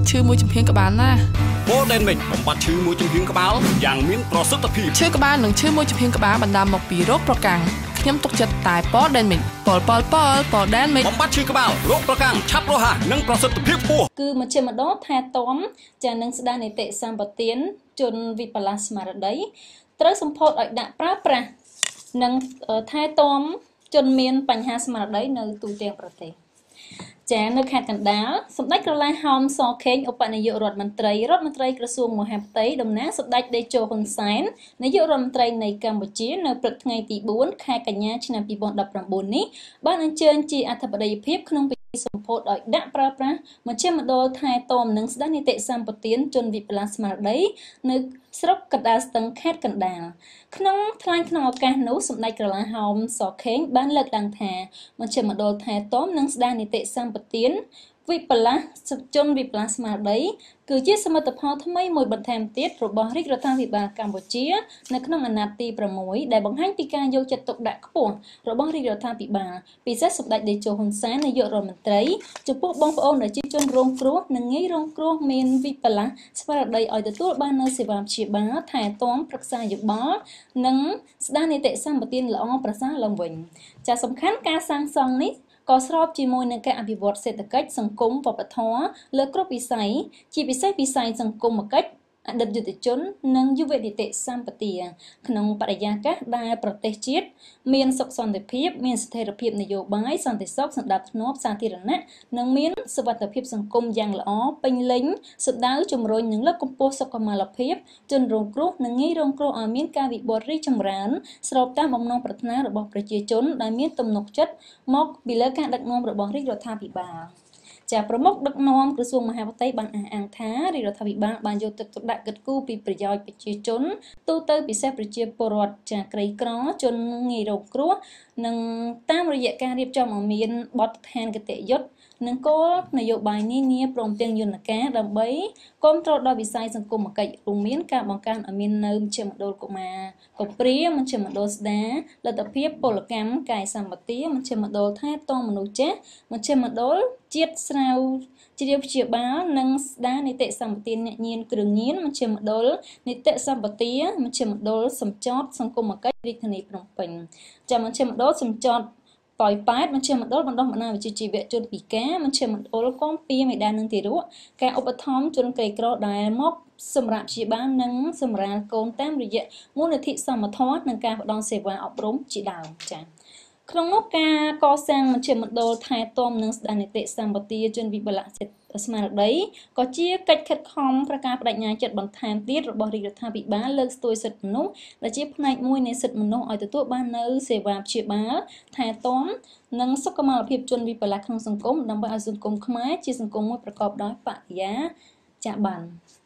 ឈឺមួយចំហៀងក្បាលណាពោដេនមិចបំបត្តិឈឺមួយចំហៀងក្បាលយ៉ាងមានប្រសិទ្ធភាពឈឺក្បាលនិងឈឺមួយចំហៀងក្បាលបណ្ដាលមកពីរោគប្រកាំងខ្ញុំទុកចិត្តតែពោដេនមិចពោដេនមិចបំបត្តិឈឺក្បាលរោគប្រកាំងឆាប់រហ័សនិងប្រសិទ្ធភាពខ្ពស់គឺមជ្ឈមណ្ឌលថែទាំចានឹងស្ដារនីតិសម្បទានជនវិបលាសស្មារតីត្រូវសម្ពោធឲ្យដាក់ប្រើប្រាស់និងថែទាំជនមានបញ្ហាស្មារតីនៅទូទាំងប្រទេសចានៅខេត្តកណ្ដាលសម្ដេចក្រឡាហោមសខេងឧបនាយករដ្ឋមន្ត្រីក្រសួងមហាផ្ទៃតំណាងសម្ដេចតេជោហ៊ុនសែននាយករដ្ឋមន្ត្រីនៃកម្ពុជានៅព្រឹកថ្ងៃទី4ខែកញ្ញាឆ្នាំ2019នេះបានអញ្ជើញជាអធិបតីភាពក្នុងពិធីសម្ពោធឲ្យដាក់ប្រើប្រាស់មជ្ឈមណ្ឌលថែទាំនិងស្ដារនីតិសម្បទានជនវិបលាសស្មារតីនៅស្រុកកណ្ដាលស្ទឹងខេត្តកណ្ដាលក្នុងឱកាសនោះសម្ដេចក្រឡាហោមសខេងបានលើកឡើងថាមជ្ឈមណ្ឌលថែទាំនិងស្ដារនីតិសម្បទានវិបលាសជនវិបលាសស្មារតីគឺជាសមិទ្ធផលថ្មីមួយបន្ថែមទៀតរបស់រាជរដ្ឋាភិបាលកម្ពុជានៅក្នុងអាណត្តិទី6ដែលបង្ហាញពីការយកចិត្តទុកដាក់ខ្ពស់របស់រាជរដ្ឋាភិបាលពិសេសសម្ដេចតេជោហ៊ុនសែននាយករដ្ឋមន្ត្រីចំពោះបងប្អូនប្រជាជនរងគ្រោះនិងងាយរងគ្រោះមានវិបលាសស្មារតីឲ្យទទួលបាននូវសេវាព្យាបាលថែទាំប្រឹក្សាយោបល់និងស្ដារនីតិសម្បទានល្អប្រសើរឡើងវិញចាសំខាន់ការសាងសង់នេះក៏ស្របជាមួយនឹងការអភិវឌ្ឍសេដ្ឋកិច្ចសង្គមវប្បធម៌លើគ្រប់វិស័យជាពិសេសវិស័យសង្គមគិច្ចអតីតយុទ្ធជននិងយុវនីតិសម្បទាក្នុងបរិយាកាសដែលប្រទេសជាតិមានសុខសន្តិភាពមានស្ថិរភាពនយោបាយសន្តិសុខសណ្ដាប់ធ្នាប់សាធារណៈនិងមានសុវត្ថិភាពសង្គមយ៉ាងល្អពេញលេញសម្ដៅជំរុញនិងលើកកម្ពស់សុខុមាលភាពជនរងគ្រោះនិងងាយរងគ្រោះឲ្យមានការវិវត្តរីកចម្រើនស្របតាមបំណងប្រាថ្នារបស់ប្រជាជនដែលមានទំនុកចិត្តមកពីលើការដឹកនាំរបស់រាជរដ្ឋាភិបាលចាប្រមុខដឹកនាំក្រសួងមហាផ្ទៃបានអះអាងថារាជរដ្ឋាភិបាលបានយកទឹកទុកដាក់គិតគូរពីប្រយោជន៍ប្រជាជនទូទៅពិសេសប្រជាពលរដ្ឋចាក្រីក្រជនងាយរងគ្រោះនិងតាមរយៈការរៀបចំឲ្យមានបទដ្ឋានគតិយុត្តនិងគោលនយោបាយនានាព្រមទាំងយន្តការដើម្បីគាំទ្រដល់វិស័យសង្គមគិច្ចរួមមានការបង្កើនឲ្យមាននៅមជ្ឈមណ្ឌលកុមារកំព្រាមជ្ឈមណ្ឌលស្ដារលទ្ធភាពពលកម្មកាយសម្បទាមជ្ឈមណ្ឌលថែទាំមនុស្សចាស់មជ្ឈមណ្ឌលជាតិស្រាវជ្រាវព្យាបាលនិងស្ដារនីតិសម្បទានអ្នកញៀនគ្រឿងញៀនមជ្ឈមណ្ឌលនីតិសម្បទាមជ្ឈមណ្ឌលសម្ចតសង្គមគិច្ចរាជធានីភ្នំពេញចាំមជ្ឈមណ្ឌលសម្ចតប៉ោយប៉ែតមជ្ឈមណ្ឌលបណ្ដុះបណ្ដាលវិជ្ជាជីវៈជនពិការមជ្ឈមណ្ឌលគាំពៀមេដានិងទារកការឧបត្ថម្ភជនក្រីក្រដែលមកសម្រាប់ព្យាបាលនិងសម្រាលកូនតាមរយៈមូលនិធិសមត្ថៈនិងការផ្តល់សេវាអប់រំជាដើមចា៎ក្នុងនោះការកសាងមជ្ឈមណ្ឌលថែទាំនិងស្ដារនីតិសម្បទាជនវិបលាសស្មារតីក៏ជាកិច្ចខិតខំប្រការបដិញ្ញាចិត្តបន្ថែមទៀតរបស់រាជរដ្ឋាភិបាលលើកស្ទួយសិទ្ធិមនុស្សដែលជាផ្នែកមួយនៃសិទ្ធិមនុស្សឲ្យទទួលបាននូវសេវាព្យាបាលថែទាំនិងសុខុមាលភាពជនវិបលាសក្នុងសង្គមដើម្បីឲ្យសង្គមខ្មែរជាសង្គមមួយប្រកបដោយបរិយាចាបាន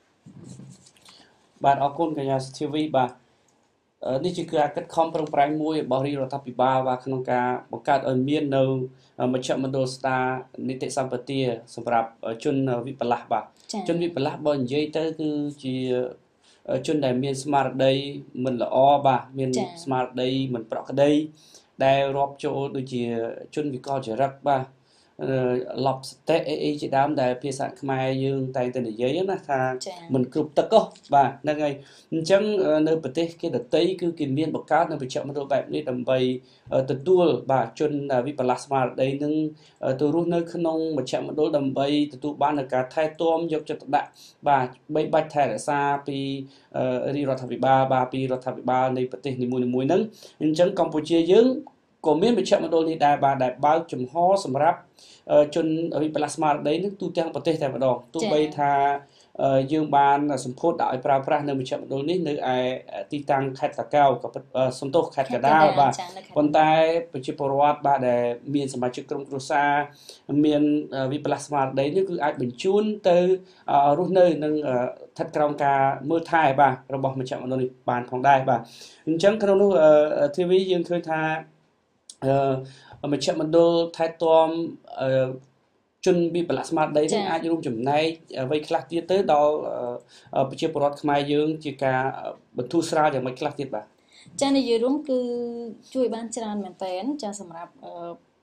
អរគុណកញ្ញាសុធីវីបាទនេះជាការកាត់ខំប្រឹងប្រែងមួយរបស់រាជរដ្ឋាភិបាលបាទក្នុងការបង្កើតឲ្យមាននៅមជ្ឈមណ្ឌលស្ដារនីតិសម្បទាសម្រាប់ជនវិបលាសបាទជនវិបលាសបើនិយាយទៅគឺជាជនដែលមានស្មារតីមិនល្អបាទមានស្មារតីមិនប្រក្រតីដែលរាប់ចូលដូចជាជនវិកលចរិតបាទឡប់សតិអីជាដើមដែលភាសាខ្មែរយើងតែងតែនិយាយណាថាមិនគ្រប់ទឹកបាទហ្នឹងហើយអញ្ចឹងនៅប្រទេសគេដទៃគឺគេមានបង្កើតនៅមជ្ឈមណ្ឌលបែបនេះដើម្បីទទួលបាទជនវិបលាសស្មារតីនឹងទៅរស់នៅក្នុងមជ្ឈមណ្ឌលដើម្បីទទួលបាននូវការថែទាំយកចិត្តទុកដាក់បាទបីបាច់ថែរក្សាពីរាជរដ្ឋាភិបាលបាទពីរដ្ឋាភិបាលនៃប្រទេសនីមួយៗហ្នឹងអញ្ចឹងកម្ពុជាយើងក៏មានមជ្ឈមណ្ឌលនេះដែរបាទដែលបើកចំហសម្រាប់ជនវិបលាសស្មារតីនឹងទូទាំងប្រទេសតែម្ដងទោះបីថាយើងបានសម្ពោធដាក់ឲ្យប្រើប្រាស់នៅមជ្ឈមណ្ឌលនេះនៅឯទីតាំងខេត្តតាកែវក៏សំទោសខេត្តកណ្ដាលបាទប៉ុន្តែប្រជាពលរដ្ឋបាទដែលមានសមាជិកក្រុមគ្រួសារមានវិបលាសស្មារតីនេះគឺអាចបញ្ជូនទៅរស់នៅនឹងស្ថិតក្រោមការមើលថែបាទរបស់មជ្ឈមណ្ឌលនេះបានផងដែរបាទអញ្ចឹងក្នុងនោះធីវីយើងឃើញថាមជ្ឈមណ្ឌលថែទាំជនវិបលាសស្មារតីនឹងអាចរួមចំណែកអ្វីខ្លះទៀតទៅដល់ប្រជាពលរដ្ឋខ្មែរយើងជាការបន្ធូរស្រាលយ៉ាងម៉េចខ្លះទៀតបាទចានិយាយរួមគឺជួយបានច្រើនមែនតើចាសម្រាប់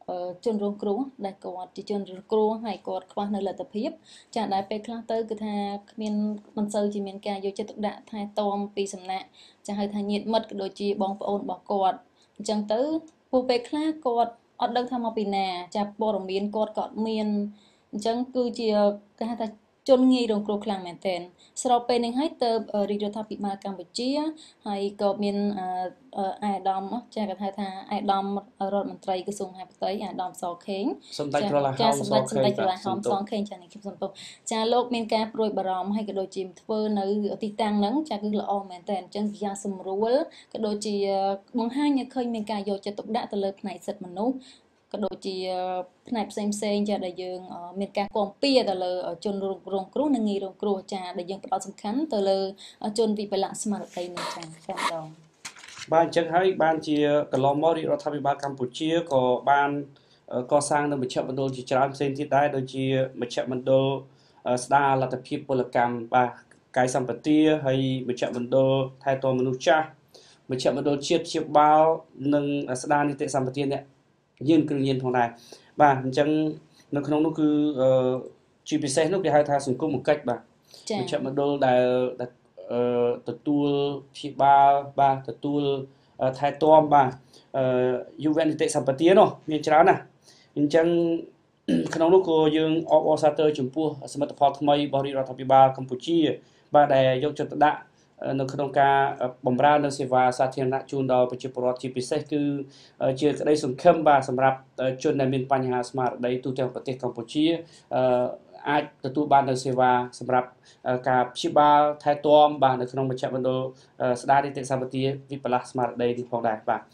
ជនរងគ្រោះដែលគាត់ជាជនរងគ្រោះហើយគាត់ខ្វះនៅលទ្ធភាពចាដែលពេលខ្លះទៅគឺថាគ្មានមិនសូវជាមានការយកចិត្តទុកដាក់ថែទាំពីសំណាក់ចាហៅថាញាតិមិត្តក៏ដូចជាបងប្អូនរបស់គាត់អញ្ចឹងទៅពួកពេលខ្លះគាត់អត់ដឹងថាមកពីណាចាព័ត៌មានគាត់ក៏អត់មានអញ្ចឹងគឺជាគេហៅថាជនងាយរងគ្រោះខ្លាំងមែនទែនស្របពេលនេះហើយទៅរាជរដ្ឋាភិបាលកម្ពុជាហើយក៏មានអាយដាមចាគេហៅថាអាយដាមរដ្ឋមន្ត្រីក្រសួងមហាផ្ទៃអាយដាមសខេងសម្ដេចក្រឡាហោមសខេងសម្ដេចក្រឡាហោមសខេងចានេះខ្ញុំសំទោសចាលោកមានការព្រួយបារម្ភហើយក៏ដូចជាធ្វើនៅទីតាំងហ្នឹងចាគឺល្អមែនតើអញ្ចឹងជាសម្រួលក៏ដូចជាបង្ហាញឲ្យឃើញមានការយកចិត្តទុកដាក់ទៅលើផ្នែកសិទ្ធិមនុស្សក៏ដូចជាផ្នែកផ្សេងចាដែលយើងមានការគាំពៀទៅលើជនរងគ្រោះនិងងាយរងគ្រោះចាដែលយើងផ្ដោតសំខាន់ទៅលើជនវិបលៈស្មារតីនេះចាតែម្ដងបាទអញ្ចឹងហើយបានជាកន្លងមករាជរដ្ឋាភិបាលកម្ពុជាក៏បានកសាងនៅមជ្ឈមណ្ឌលជាច្រើនផ្សេងទៀតដែរដូចជាមជ្ឈមណ្ឌលស្ដារលទ្ធភាពពលកម្មបាទកាយសម្បទាហើយមជ្ឈមណ្ឌលថែទាំមនុស្សចាស់មជ្ឈមណ្ឌលជាតិព្យាបាលនិងស្ដារនីតិសម្បទាអ្នកយានគ្រឿងញៀនផងដែរបាទអញ្ចឹងនៅក្នុងនោះគឺជាពិសេសនោះគេហៅថាសង្គមកិច្ចបាទមជ្ឈមណ្ឌលដែលទទួលព្យាបាលបាទទទួលថែទាំបាទយុវនីតិសម្បទានោះមានច្រើនណាស់អញ្ចឹងក្នុងនោះក៏យើងអបអរសាទរចំពោះសមិទ្ធផលថ្មីរបស់រាជរដ្ឋាភិបាលកម្ពុជាបាទដែលយកចិត្តទុកដាក់នៅក្នុងការបម្រើនៅសេវាសាធារណៈជូនដល់ប្រជាពលរដ្ឋជាពិសេសគឺជាក្តីសង្ឃឹមបាទសម្រាប់ជនដែលមានបញ្ហាស្មារតីទូទាំងប្រទេសកម្ពុជាអាចទទួលបាននូវសេវាសម្រាប់ការព្យាបាលថែទាំបាទនៅក្នុងមជ្ឈមណ្ឌលស្ដារនីតិសម្បទាវិបលាស់ស្មារតីនេះផងដែរបាទ